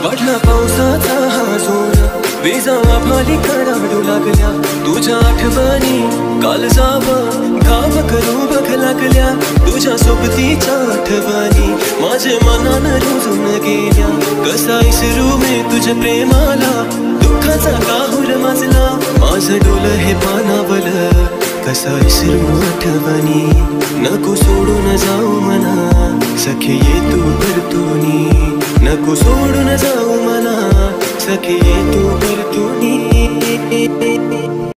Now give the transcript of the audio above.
वाढला पावसाचा हा जोर, विजा आभाळी कडाडू लागल्या तुझ्या आठवणी. काल जावं घाव करू बघ लागल्या तुझ्या सोबतीच्या आठवणी. माझे मनानं रुजून गेल्या कसा इसरू मी तुझ्या प्रेमाला. दुःखाचा काहूर माजला माझं डोल हे पानावल, कसा इसरू आठवणी. नको सोडून जाऊ मना सखे ये तू परतूनी. नको सोडून जाऊ मना सखे ये तू परतूनी.